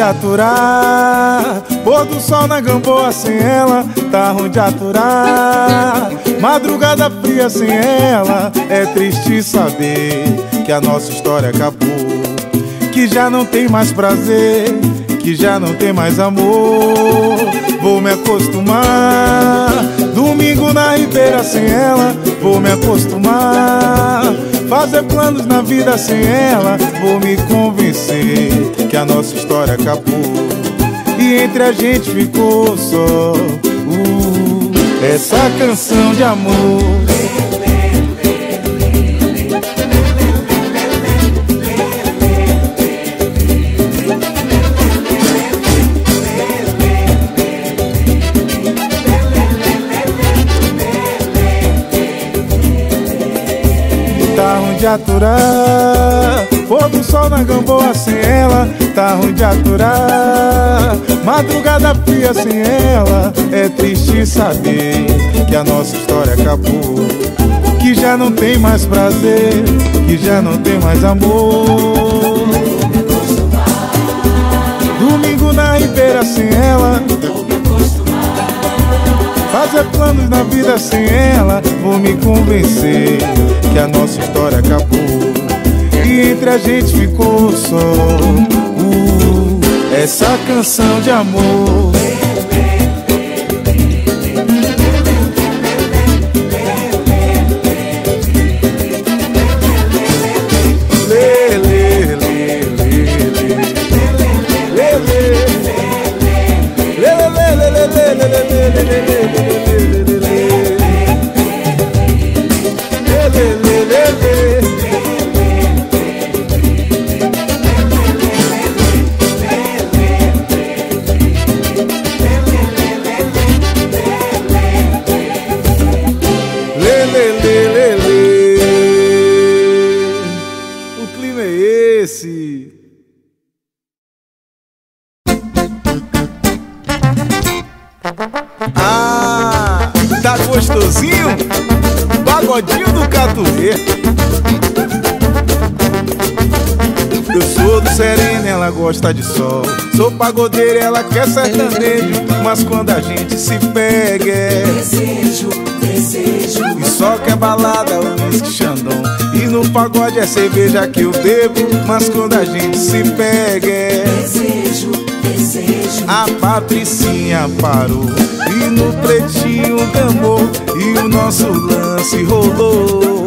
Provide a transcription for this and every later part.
aturar. Pôr do sol na Gamboa sem ela, tá ruim de aturar. Madrugada fria sem ela, é triste saber que a nossa história acabou, que já não tem mais prazer, que já não tem mais amor. Vou me acostumar. Domingo na Ribeira sem ela, vou me acostumar. Fazer planos na vida sem ela, vou me convencer que a nossa história acabou e entre a gente ficou só essa canção de amor. Tá ruim de aturar. Pôr do sol na Gamboa sem ela, tá ruim de aturar. Madrugada fria sem ela, é triste saber que a nossa história acabou, que já não tem mais prazer, que já não tem mais amor. Domingo na Ribeira sem ela, fazer planos na vida sem ela, vou me convencer que a nossa história acabou e entre a gente ficou só essa canção de amor. O clima é esse. Ah, tá gostosinho? Pagodinho do Catuê. Eu sou do Serena, ela gosta de sol. Sou pagodeiro, ela quer sertanejo. Mas quando a gente se pega é desejo, desejo. E só quer balada, uísque, Xandão. E no pagode é cerveja que eu bebo. Mas quando a gente se pega é desejo, desejo. A Patricinha parou e no pretinho gamou e o nosso lance rolou.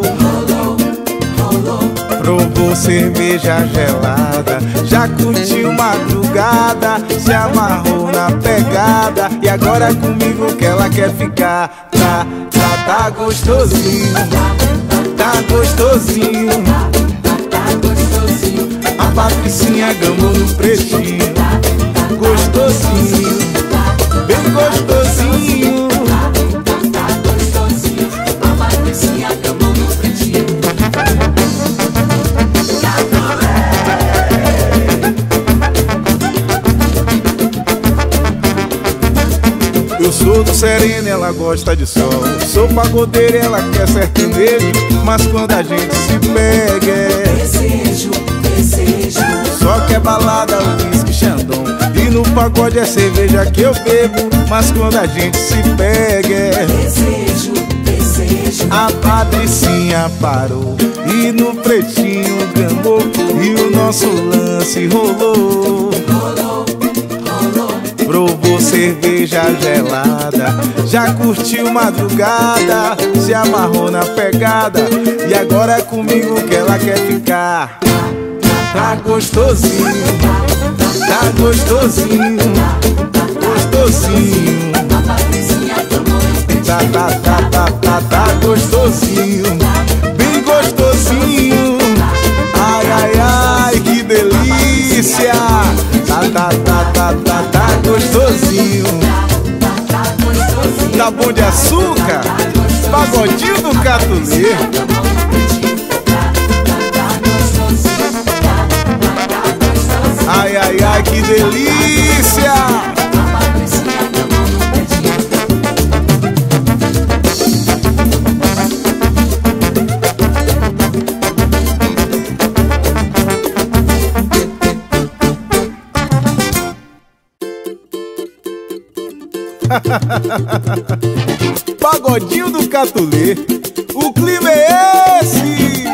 Provou cerveja gelada, já curtiu madrugada, se amarrou na pegada e agora é comigo que ela quer ficar. Tá gostosinho, tá gostosinho, tá gostosinho. A Patricinha gamou no pretinho, gostosinho, bem gostosinho. A Patricinha gamou no pretinho. Eu sou do Serena, ela gosta de sol. Sou pagodeiro, ela quer sertanejo. Mas quando a gente se pega é desejo, desejo. Só quer balada, uísque, Xandão. E no pagode é cerveja que eu bebo. Mas quando a gente se pega é desejo, desejo. A Patricinha parou e no pretinho gamou e o nosso lance rolou. Provou cerveja gelada, já curtiu madrugada, se amarrou na pegada e agora é comigo que ela quer ficar. Tá gostosinho, tá gostosinho, gostosinho. Tá gostosinho, bem gostosinho. Ai, ai, ai, que delícia. Tá gostosinho. Tá bom de açúcar? Pagodinho do Catuê. Ai, ai, ai, que delícia. Pagodinho do Catulê, o clima é esse.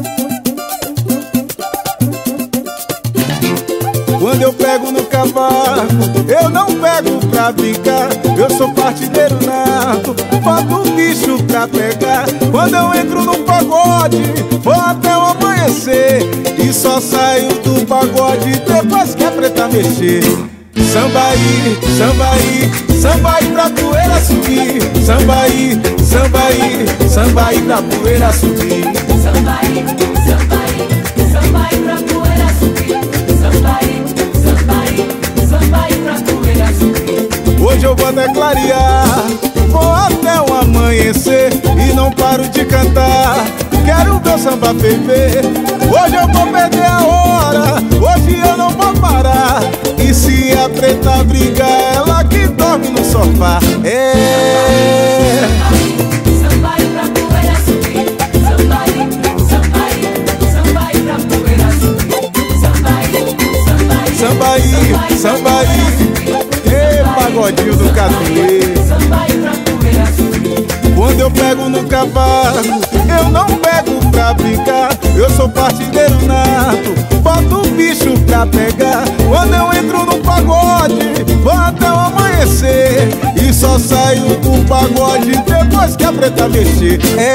Quando eu pego no cavaco, eu não pego pra brincar. Eu sou partideiro nato, boto o bicho pra pegar. Quando eu entro no pagode, vou até o amanhecer. E só saio do pagode depois que a preta mexer. Sambaí, sambaí, sambaí pra poeira subir. Sambaí, sambaí, sambaí pra poeira subir. Sambaí, sambaí, sambaí pra poeira subir. Sambaí, sambaí, sambaí pra poeira subir. Hoje eu vou até clarear, vou até o amanhecer e não paro de cantar. Quero ver o samba ferver. Hoje eu vou perder a hora, hoje eu não vou parar. E se a preta briga, ela que dorme no sofá. É Sambaí pra poeira subir. Sambaí, sambaí, sambaí pra poeira subir. Sambaí, sambaí, sambaí, sambaí, ê, pagodinho do Catulê. sambaí pra poeira subir. Quando eu pego no cavalo, eu não pego pra brincar. Eu sou partideiro nato, boto o bicho pra pegar. Quando eu entro no pagode, vou até o amanhecer. E só saio do pagode depois que a preta mexer.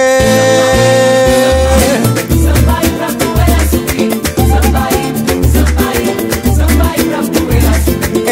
É Sambaí pra poeira subir. Sambaí, sambaí, sambaí pra poeira subir.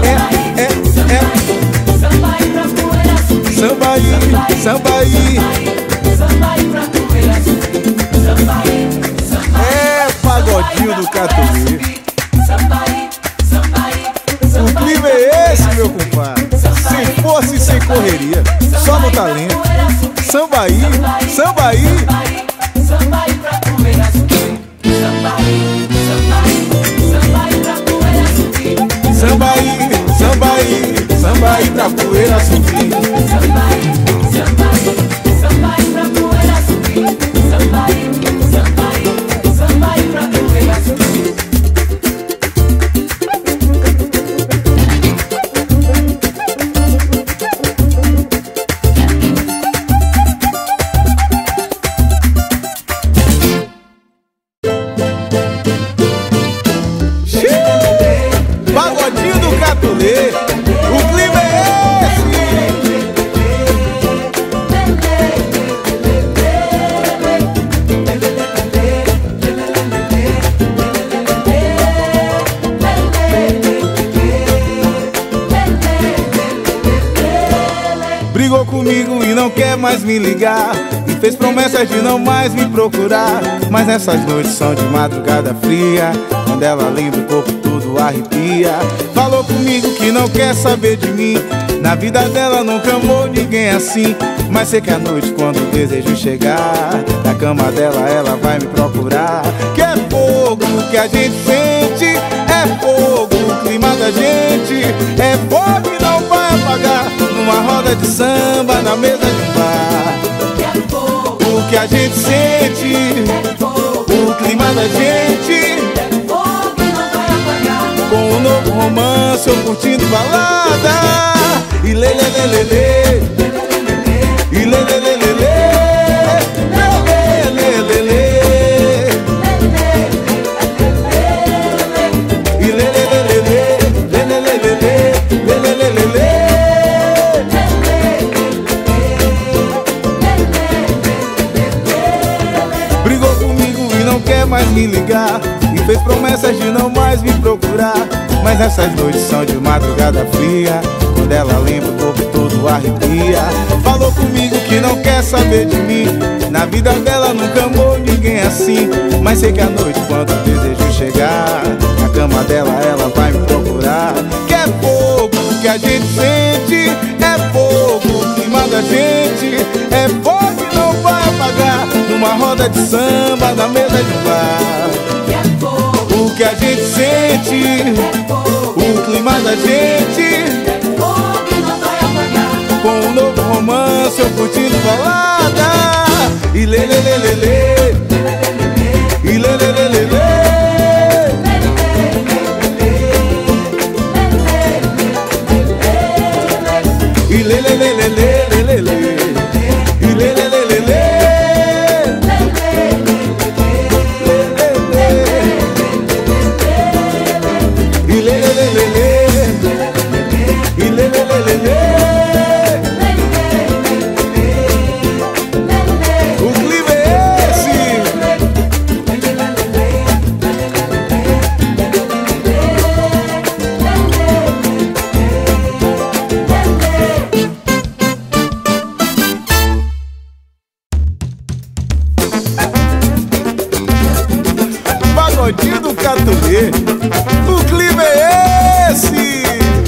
Sambaí pra poeira subir. Sambaí, sambaí, Sambaí pra poeira subir. Sambaí, sambaí, é pagodinho do Catulê. sambaí, sambaí, O clima é esse, meu compadre. Sem força e sem correria, só no talento. Sambaí, sambaí, sambaí pra poeira subir. Sambaí, sambaí, sambaí pra poeira subir. sambaí, sambaí, sambaí pra poeira subir. Sambaí, sambaí, sambaí pra poeira subir. Sambaí, sambaí, sambaí pra poeira subir. Pagodinho do Catulê, o clima é esse. Brigou comigo e não quer mais me ligar, e fez promessas de não mais me procurar. Mas essas noites são de madrugada fria, quando ela lembra o corpo tudo arrepia. Falou comigo que não quer saber de mim, na vida dela nunca amou ninguém assim. Mas sei que à noite, quando o desejo chegar, na cama dela ela vai me procurar. Que é fogo que a gente sente, é fogo o clima da gente, é fogo e não vai apagar numa roda de samba, na mesa de um bar. O que a gente sente, o clima da gente, com um novo romance ou curtindo balada. E lê, lê, lê, lê, lê. E lê, lê, lê, lê, lê. Lê, lê, lê, lê. E lê, lê, lê, lê, lê. Lê, lê, lê, lê, lê. Lê, lê, lê, lê, lê. Brigou comigo e não quer mais me ligar, e fez promessas de não mais me procurar. Mas essas noites são de madrugada fria, quando ela lembra o corpo todo arrepia. Falou comigo que não quer saber de mim, na vida dela nunca amou ninguém assim. Mas sei que à noite, quando o desejo chegar, na cama dela ela vai me procurar. Que é fogo que a gente sente, é fogo o clima da gente, é fogo que não vai apagar numa roda de samba, na mesa de um bar. O que a gente sente, o clima da gente, com um novo romance ou curtindo balada. E lê, lê, lê, lê, lê. E lê, lê, lê, lê, lê. pagodinho do Catuê. O clima é esse.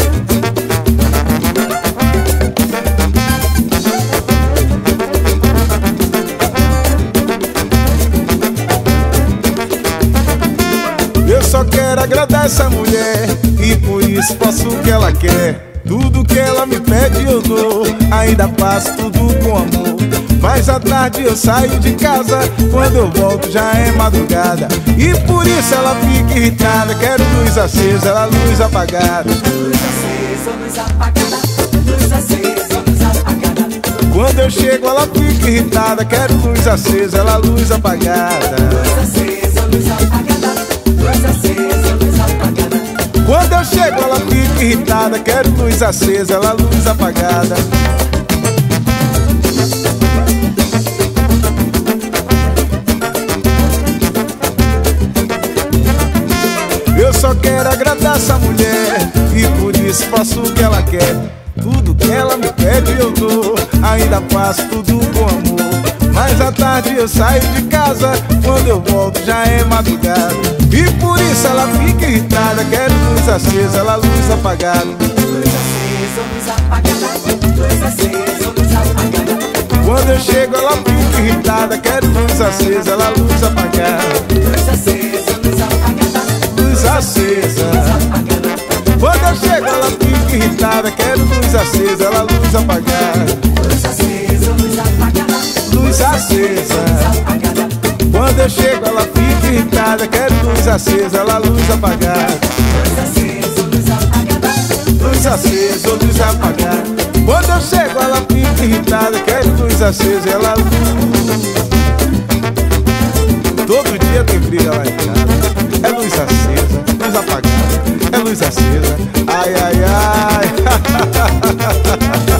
Eu só quero agradar essa mulher e por isso faço o que ela quer. Tudo que ela me pede eu dou, ainda faço tudo com amor. Mas à tarde eu saio de casa, quando eu volto já é madrugada. E por isso ela fica irritada, quero luz acesa, ela luz apagada. Luz acesa, luz apagada. Luz acesa, luz apagada. Quando eu chego ela fica irritada, quero luz acesa, ela luz apagada. Luz acesa, luz apagada. Luz acesa, luz apagada. Quando eu chego ela fica irritada, quero luz acesa, ela luz apagada. Eu só quero agradar essa mulher e por isso faço o que ela quer. Tudo que ela me pede eu dou, ainda faço tudo com amor. Mas à tarde eu saio de casa, quando eu volto já é madrugada. E por isso ela fica irritada, quero luz acesa, ela luz apagada. Luz acesa, luz apagada. Luz acesa, luz apagada. Quando eu chego ela fica irritada, quero luz acesa, ela luz apagada. Luz acesa, luz apagada. Luz acesa. Quando eu chego ela fica irritada, quero luz acesa, ela luz apagada. Luz acesa, luz apagada. Luz acesa. Quando eu chego ela fica irritada, quero luz acesa, ela luz apagada. Luz acesa, luz apagada. Luz acesa, luz apagada. Quando eu chego ela fica irritada, quero luz acesa, ela luz. Todo dia tem briga lá em casa. É luz acesa, luz apagada. É luz acesa. Ai, ai, ai.